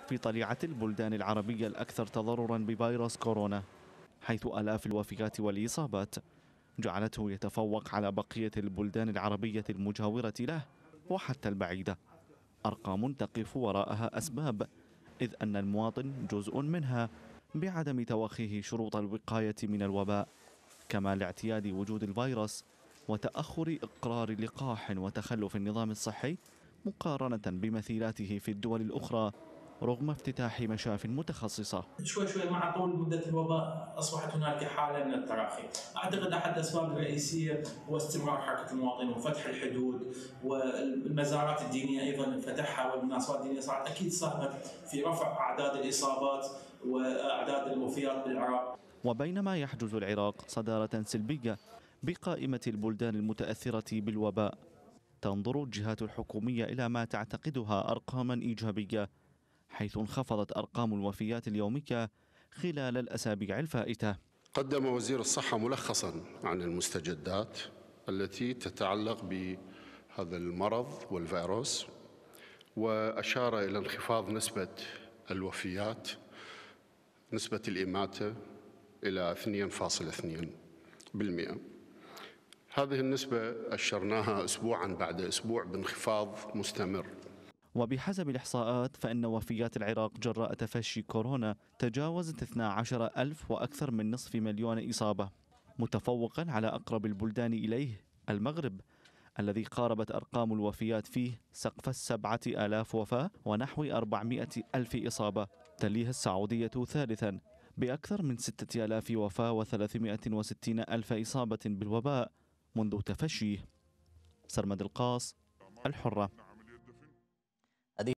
في طليعة البلدان العربية الأكثر تضررا بفيروس كورونا، حيث آلاف الوفيات والإصابات جعلته يتفوق على بقية البلدان العربية المجاورة له وحتى البعيدة. أرقام تقف وراءها أسباب، إذ أن المواطن جزء منها بعدم توخيه شروط الوقاية من الوباء، كما لاعتياد وجود الفيروس وتأخر إقرار لقاح وتخلف النظام الصحي مقارنة بمثيلاته في الدول الأخرى، رغم افتتاح مشاف متخصصة. شوي مع طول مدة الوباء أصبحت هناك حالة من التراخي. أعتقد أحد الأسباب الرئيسية هو استمرار حركة المواطنين وفتح الحدود، والمزارات الدينية أيضا فتحها، والمناسبات الدينية صارت أكيد ساهمت في رفع أعداد الإصابات وأعداد الوفيات بالعراق. وبينما يحجز العراق صدارة سلبية بقائمة البلدان المتأثرة بالوباء، تنظر الجهات الحكومية إلى ما تعتقدها أرقاما إيجابية، حيث انخفضت أرقام الوفيات اليومية خلال الأسابيع الفائتة. قدم وزير الصحة ملخصا عن المستجدات التي تتعلق بهذا المرض والفيروس، وأشار إلى انخفاض نسبة الوفيات، نسبة الإماتة إلى 2.2%. هذه النسبة أشرناها أسبوعا بعد أسبوع بانخفاض مستمر. وبحسب الإحصاءات فإن وفيات العراق جراء تفشي كورونا تجاوزت 12,000 وأكثر من نصف مليون إصابة، متفوقا على أقرب البلدان إليه المغرب، الذي قاربت أرقام الوفيات فيه سقف 7,000 وفاة ونحو 400,000 إصابة. تليها السعودية ثالثا بأكثر من 6,000 وفاة و360,000 إصابة بالوباء منذ تفشيه. سرمد القاص، الحرة.